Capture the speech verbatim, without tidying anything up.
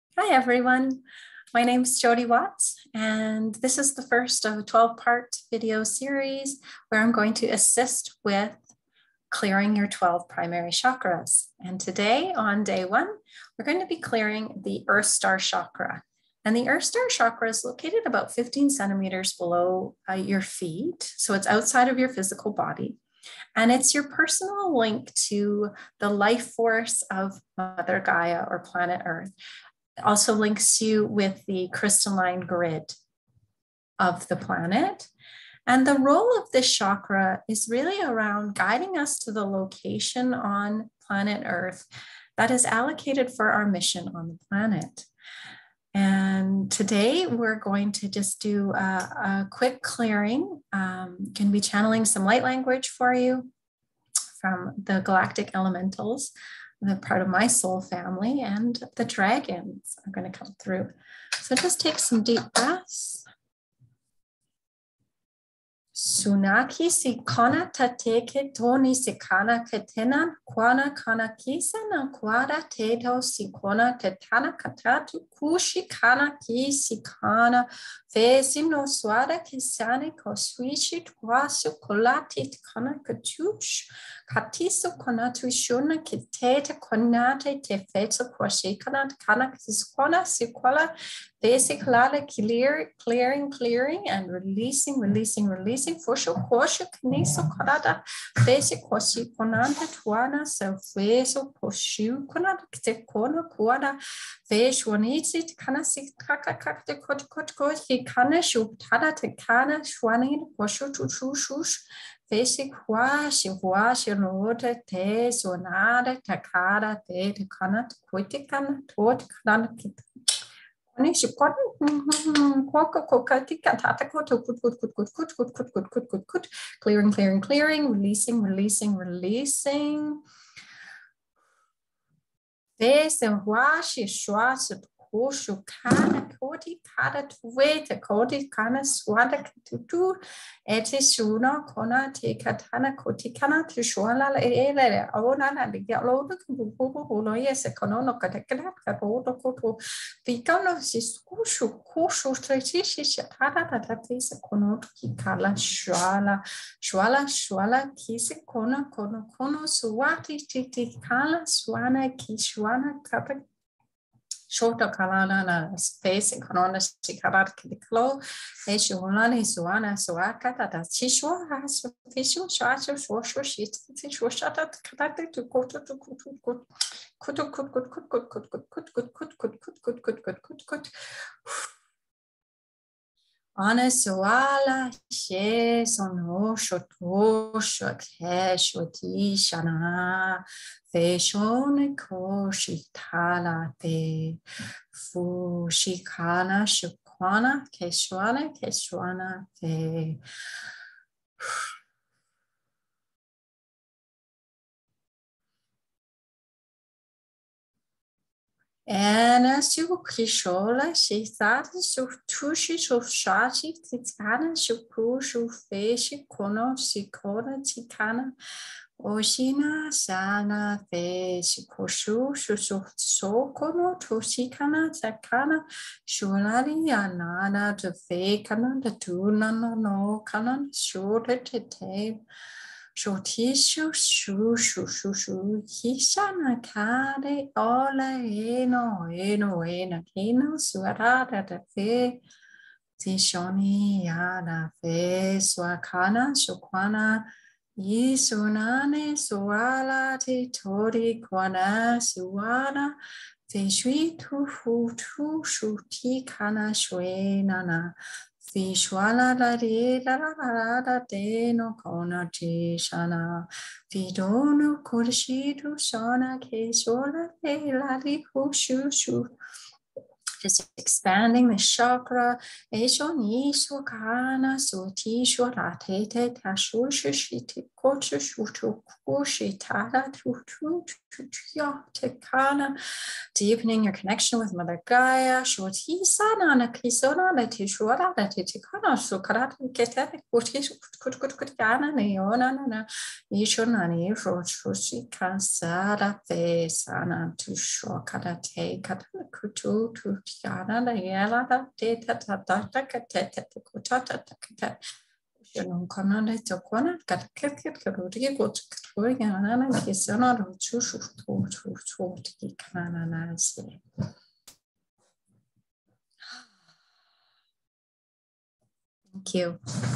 Hi, everyone. My name is Jodie Watts, and this is the first of a twelve-part video series where I'm going to assist with clearing your twelve primary chakras. And today, on day one, we're going to be clearing the Earth Star Chakra. And the Earth Star Chakra is located about fifteen centimeters below uh, your feet, so it's outside of your physical body. And it's your personal link to the life force of Mother Gaia or planet Earth. It also links you with the crystalline grid of the planet. And the role of this chakra is really around guiding us to the location on planet Earth that is allocated for our mission on the planet. And today we're going to just do a, a quick clearing. Um, can be channeling some light language for you from the Galactic elementals, the part of my soul family, and the dragons are going to come through. So just take some deep breaths. Sunaki si kona tateke toni si kana ketena kwana kana kisa na kwada teto si kona tetana katatu kushi kana ki si kana fesi no swada kisane koswishi twasu kolati kana katush katiso konatu shuna kitete konate te feto kwashi kana kana kiskona sikola basically clear, clearing, clearing, and releasing, releasing, releasing. Fosho kosho kniso karada, basic koshi konanda tuana, so feso koshu konada te kona kuada, fesh wanitsi kana si kaka kaka te kot kot kot he kana shu tada te kana shwani kosho tu shu shush. Basic wash, wash, rote, te, sonada, takada, te, te kana, quite kana, tot, kana, clearing, clearing, clearing, releasing, releasing, releasing. This and wash is schwarz, koshu kana koti kada tuwete koti kana swada tutu eti shuna kona te katana koti kana tu shwala ele ona na de lo de kubu kulo yes kono kata kata kato koto pikano si koshu koshu trechi shi tada tada tese kono ki kala shwala shwala shwala kisi kona kono kono swati titi kala swana ki shwana kata Shorta kalana na space and corona shikarat kidiklo, Eshulani Suana Suaka, that Chishwa has official charge of social shit, Shata Katate to go to Kutu Kut Kutu Kut Kut Kut Kut Kut Kut Kut Kut Kut Kut Kut Kut Kut Kut Kut Ana Suala, she sono shoto shokesh shana. Feshone koshitala te fushikana shukwana keshwana keshwana te. And as you kishola, she thought so tushi so shachi titana shuku shu feshi kono shikona chikana. Oshina sana fe shikoshu shushu sokono toshikana sakana shulari anana to fe kana the tuna no no kana shorter to tape shotishu shu shu shu shu hishana kade ola eno eno ena kino suarada de fe tishoni yana fe swakana shukwana Yisunane suala te tori kwana suana fe shui tu fu tu shuti kana shwe nana fi shwala la de la la la la de no kona te shana fi dono kodeshi tu shana ke shola de la li hu shu shu Just expanding the chakra. Esho ni sho kana so ti sho ra te te ta sho shi shi te ko shu shu tu ko shi ta ra tu tu tu tu ya te kana. Deepening your connection with Mother Gaia. Sho ti sa na na ki so na na ti sho ra na ti ti kana so kara ke te ko ti ko ko ko kana ne yo na na na. Isho na ni ro sho shi ka sa ra te sa na tu sho kara te kata kutu tu yana la yela da te ta ta ta ta ka te te te ko ta ta ta ka te shino kana le to kona ka ke ke ke ro ri ko ko yana na ki so na ro chu shu tu tu tu ki kana na se. Thank you.